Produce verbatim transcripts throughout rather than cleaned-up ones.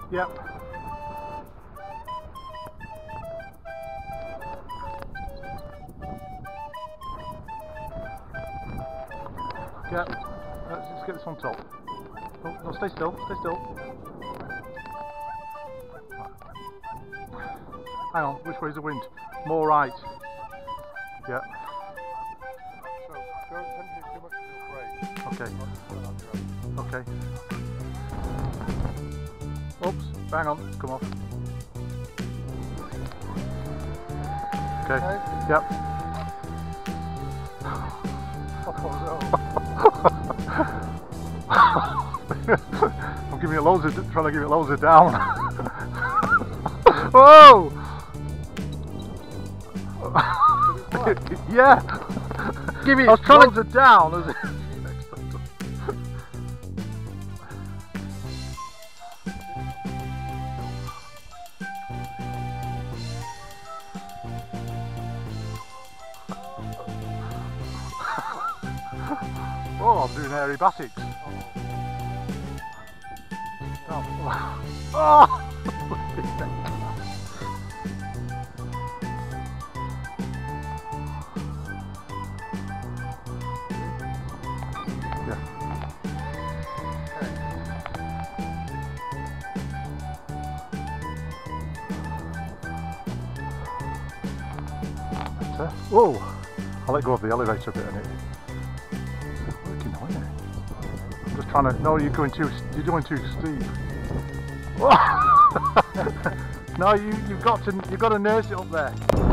Yep. Yep. Let's just get this on top. Oh, no, stay still, stay still. Hang on, which way is the wind? More right. Yep. So, don't tend to do too much of your brake. Okay. Okay. Oops, hang on, come off. Okay, Okay. yep. I'm giving it loads of, trying to give it loads of down. Whoa! Yeah! Give it I was trying loads to... of down. As it... Oh, I'm doing aerobatics. Oh. Oh. Yeah. Okay. Whoa! I'll let go of the elevator a bit in it. Just trying to. No, you're going too. You're going too steep. No, you you've got to you've got to nurse it up there.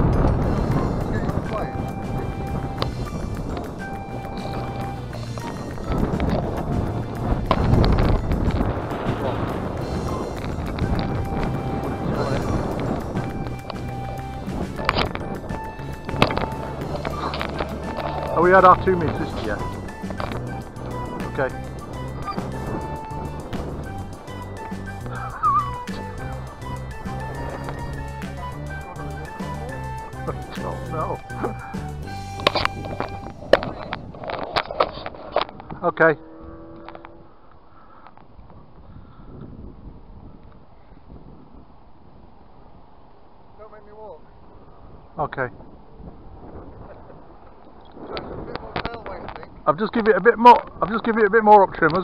Oh, we had our two meters. Yeah. Okay. Oh no. Okay. Don't make me walk. Okay. So it's a bit more tailway, I think. I've just given it a bit more. I've just given it a bit more up trim.